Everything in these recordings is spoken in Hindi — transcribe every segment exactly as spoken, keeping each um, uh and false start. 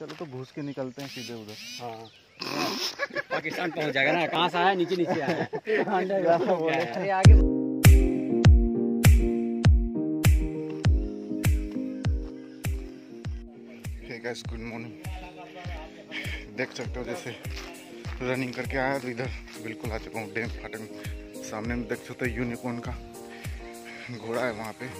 चलो तो घुस के निकलते हैं सीधे उधर। हाँ पाकिस्तान पहुंच जाएगा ना। कहाँ से आया? नीचे नीचे आया अरे आगे। Hey guys good morning. देख सकते हो जैसे रनिंग करके आया तो इधर बिल्कुल आ चुका हूँ डैम फाटक में। सामने में देख सकते हो यूनिकॉर्न का घोड़ा है वहाँ पे।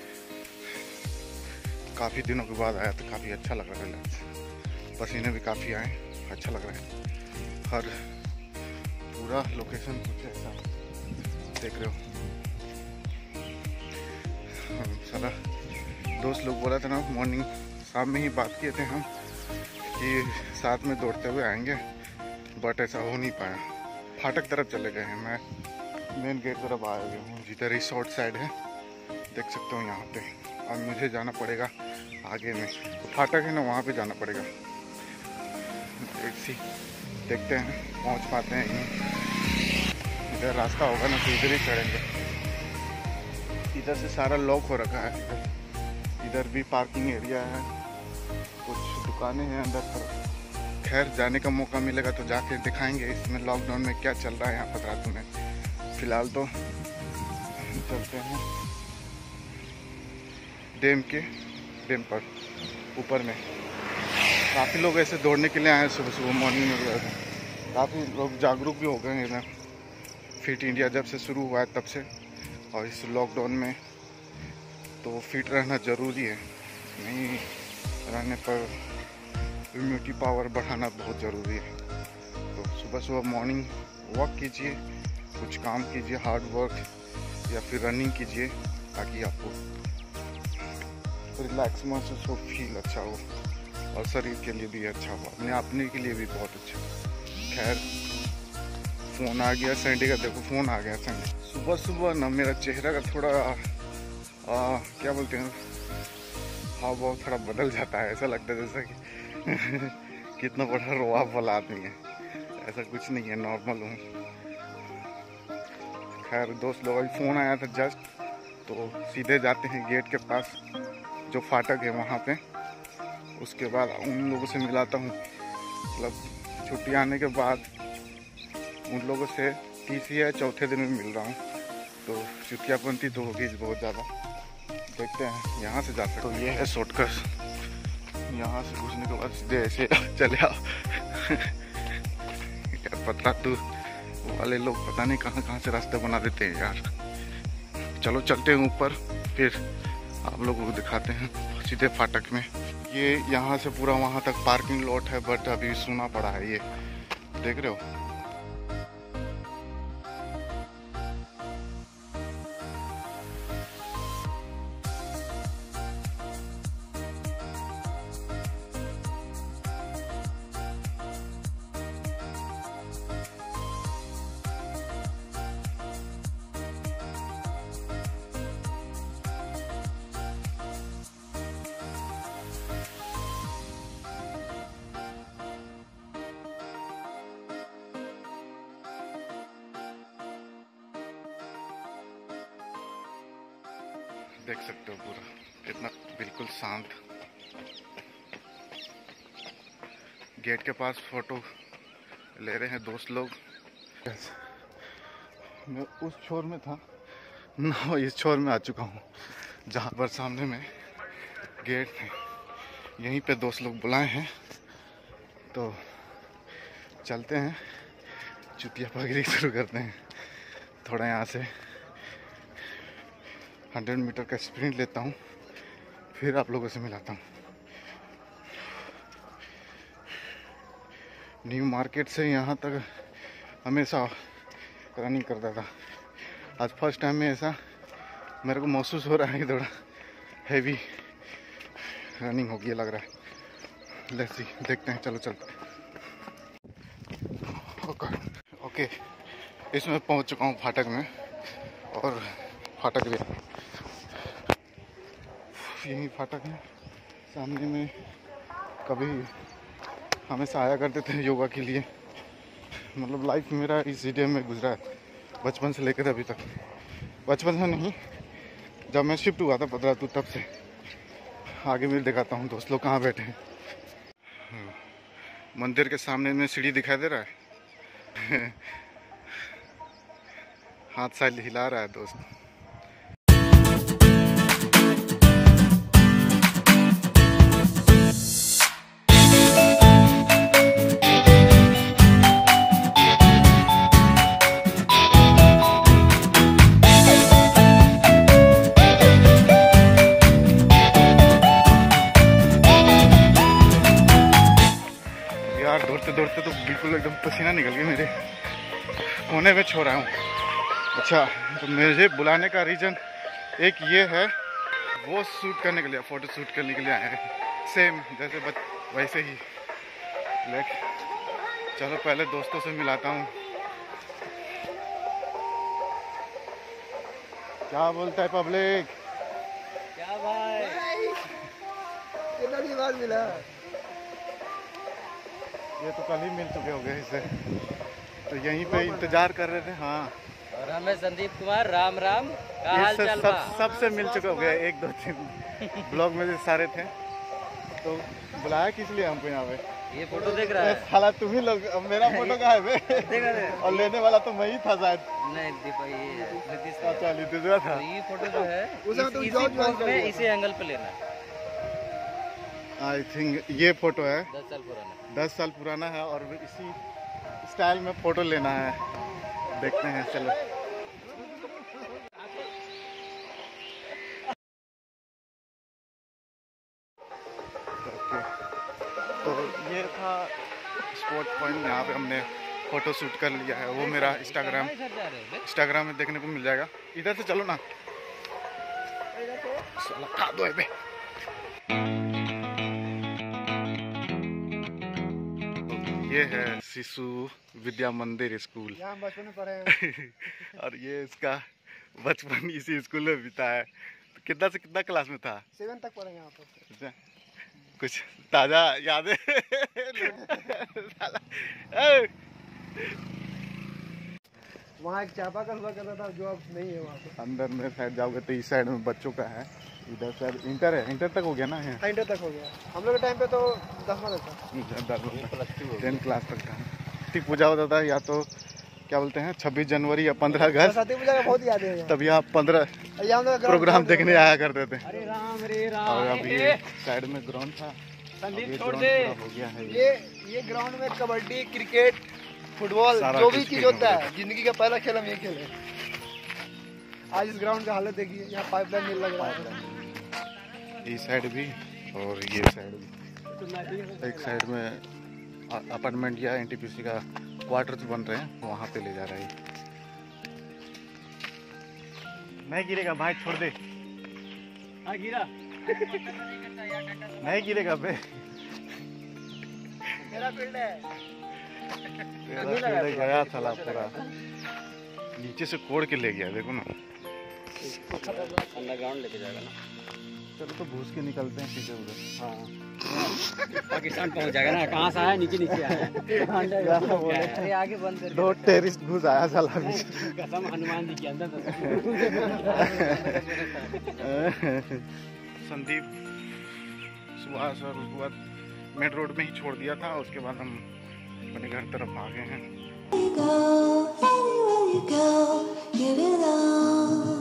काफ़ी दिनों के बाद आया तो काफ़ी अच्छा लग रहा है। रिलैक्स, पसीने भी काफ़ी आए, अच्छा लग रहा है। हर पूरा लोकेशन कुछ ऐसा देख रहे हो। सारा दोस्त लोग बोला था ना मॉर्निंग शाम में ही बात किए थे हम कि साथ में दौड़ते हुए आएंगे, बट ऐसा हो नहीं पाया। फाटक तरफ चले गए हैं। मैं मेन गेट तरफ आया गया हूँ जिधर रिसोर्ट साइड है, देख सकते हो यहाँ पे। और मुझे जाना पड़ेगा आगे में, तो फाटक है ना वहाँ पे जाना पड़ेगा। एक सी देखते हैं पहुँच पाते हैं। इधर रास्ता होगा ना तो इधर ही चढ़ेंगे। इधर से सारा लॉक हो रखा है। इधर इधर भी पार्किंग एरिया है, कुछ दुकानें हैं अंदर तरफ। खैर जाने का मौका मिलेगा तो जाके दिखाएंगे इसमें लॉकडाउन में क्या चल रहा है यहाँ पतरातू में। फिलहाल तो चलते हैं डैम के डैम पर ऊपर में। काफ़ी लोग ऐसे दौड़ने के लिए आए हैं सुबह सुबह मॉर्निंग में। काफ़ी लोग जागरूक भी हो गए हैं इधर। फिट इंडिया जब से शुरू हुआ है तब से, और इस लॉकडाउन में तो फिट रहना ज़रूरी है। नहीं रहने पर इम्यूनिटी पावर बढ़ाना बहुत ज़रूरी है। तो सुबह सुबह मॉर्निंग वॉक कीजिए, कुछ काम कीजिए, हार्ड वर्क या फिर रनिंग कीजिए, ताकि आपको रिलैक्स महसूस हो, फील अच्छा हो और शरीर के लिए भी अच्छा हो, अपने अपने के लिए भी बहुत अच्छा। खैर फ़ोन आ गया संडे का, देखो फ़ोन आ गया संडे। सुबह सुबह ना मेरा चेहरा का थोड़ा आ, क्या बोलते हैं, हाँ बहुत थोड़ा बदल जाता है। ऐसा लगता है जैसा कि कितना बड़ा रोआब वाला आदमी है। ऐसा कुछ नहीं है, नॉर्मल हूँ। खैर दोस्त लोग अभी फ़ोन आया था जस्ट, तो सीधे जाते हैं गेट के पास जो फाटक है वहाँ पे। उसके बाद उन लोगों से मिलाता हूँ। मतलब छुट्टी आने के बाद उन लोगों से तीसरे या चौथे दिन में मिल रहा हूँ, तो चुतियापंती तो होगी बहुत ज़्यादा। देखते हैं यहाँ से जा सकते। तो ये है शॉर्टकट, यहाँ से घुसने के बाद सीधे ऐसे चले आओ। यार पतरातू वाले लोग पता नहीं कहाँ कहाँ से रास्ते बना देते हैं यार। चलो चलते हैं ऊपर, फिर आप लोगों को दिखाते हैं सीधे फाटक में। ये यहाँ से पूरा वहाँ तक पार्किंग लॉट है, बट अभी सुना पड़ा है। ये देख रहे हो, देख सकते हो पूरा इतना बिल्कुल शांत। गेट के पास फोटो ले रहे हैं दोस्त लोग। मैं उस छोर में था ना, इस छोर में आ चुका हूँ जहाँ पर सामने में गेट है। यहीं पे दोस्त लोग बुलाए हैं, तो चलते हैं, चुतिया पगड़ी शुरू करते हैं। थोड़ा यहाँ से हंड्रेड मीटर का स्प्रिंट लेता हूँ, फिर आप लोगों से मिलाता हूँ। न्यू मार्केट से यहाँ तक हमेशा रनिंग करता था। आज फर्स्ट टाइम में ऐसा मेरे को महसूस हो रहा है कि थोड़ा हैवी रनिंग हो गया लग रहा है। लेट्स सी, देखते हैं, चलो चलते हैं। ओके ओके इसमें पहुँच चुका हूँ फाटक में, और फाटक भी यही फाटक है सामने में। कभी हमेशा आया करते थे योगा के लिए। मतलब लाइफ मेरा इस स्टेडियम में गुजरा है बचपन से लेकर अभी तक। बचपन से नहीं, जब मैं शिफ्ट हुआ था पतरातू तब से। आगे भी दिखाता हूँ दोस्त लोग कहाँ बैठे हैं। मंदिर के सामने में सीढ़ी दिखाई दे रहा है। हाथ साइड हिला रहा है दोस्त। यार दौड़ते दौड़ते तो बिल्कुल एकदम पसीना निकल गया मेरे, कोने में छो रहा हूँ। अच्छा, तो मुझे बुलाने का रीज़न एक ये है, वो शूट करने के लिए, फ़ोटो शूट करने के लिए आए हैं, सेम जैसे बच वैसे ही। लेक चलो पहले दोस्तों से मिलाता हूँ। क्या बोलता है पब्लिक? क्या भाई, कितना दिन बाद मिला। ये तो कल ही मिल चुके हो गए इसे, तो यहीं पे इंतजार कर रहे थे। हाँ, और हमें संदीप कुमार, राम राम, का हाल इससे चाल सब बा? सबसे मिल चुके हो गए, एक दो तीन ब्लॉग में से सारे थे। तो बुलाया किस लिए हमको यहाँ पे? ये फोटो देख रहा है? साला तुम ही लोग, अब मेरा फोटो कहाँ है बे? देख रहा है? और लेने वाला तो मैं ही था शायद। नहीं दीपा, ये नीतीश का। अच्छा, नीतीश था। तो ये फोटो जो है उसमें इस, तुम इसी जॉर्ज पोज माइकल में हो। इसी एंगल पे लेना है। आई थिंक ये फोटो है, दस साल पुराना। दस साल पुराना है और इसी स्टाइल में फोटो लेना है। देखते हैं, चलो। ओके, तो ये था स्पॉट पॉइंट, यहाँ पे हमने फोटो शूट कर लिया है। वो मेरा इंस्टाग्राम इंस्टाग्राम में देखने को मिल जाएगा। इधर से चलो ना, साला खा दो बे। ये है शिशु विद्या मंदिर स्कूल। यहाँ हम बचपन में पढ़े हैं। और ये इसका बचपन इसी स्कूल में बीता है। तो कितना से कितना क्लास में था? सेवन तक पढ़े हैं यहाँ पर। अच्छा, कुछ ताजा याद है? ए! वहाँ एक चापाकल हुआ करता था जो अब नहीं है वहाँ पे। अंदर में शायद जाओगे तो इस साइड में बच्चों का है, इधर शायद इंटर है। इंटर तक हो गया ना? है इंटर तक हो गया, हम लोग के टाइम पे तो दसवां तक था। टेंथ क्लास तक था। ठीक पूजा होता था, या तो क्या बोलते हैं छब्बीस जनवरी या पंद्रह अगस्त, सरस्वती पूजा का बहुत याद है। तब यहाँ पंद्रह यहाँ हम लोग ग्राउंड- प्रोग्राम देखने आया करते थे। अरे राम रे राम। और अभी साइड में ग्राउंड था, संदीप अभी छोड़ ग्राउंड दे। पूरा हो गया है। ये ये ग्राउंड में कबड्डी, क्रिकेट, फुटबॉल, सारा जो भी कुछ चीज खेल होता होता है, जिंदगी का पहला खेल हम ये खेले। आज इस ग्राउंड का हालत देखिए, यहाँ पाइपलाइन नहीं लग रहा है। इस साइड भी और ये साइड भी। एक साइड में अपार्टमेंट या एनटीपीसी का क्वार्टर्स बन रहे हैं, वहाँ पे ले जा रहा है। नहीं गिरेगा भाई, छोड़ दे। हाँ गिरा। नहीं गिरेगा बे, मेरा फील्ड है। तेरा फील्ड गया साला पूरा, नीचे से कोड़ के ले गया। देखो ना, अंडरग्राउंड लेके जाएगा ना। चलो तो घुस के निकलते हैं सीधे उधर। हाँ, पाकिस्तान पहुंच जाएगा ना। कहाँ से आया? नीचे नीचे आया। अंडरग्राउंड। अरे आगे बंद कर। दो टेरिस्ट घुस आया साला बीच। कसम हनुमान जी के अंदर। संदीप सुबह सर उसके बाद मेन रोड में ही छोड़ दिया था, उसके बाद हम अपने घर तरफ आ गए हैं। Go, anywhere you go, give it all.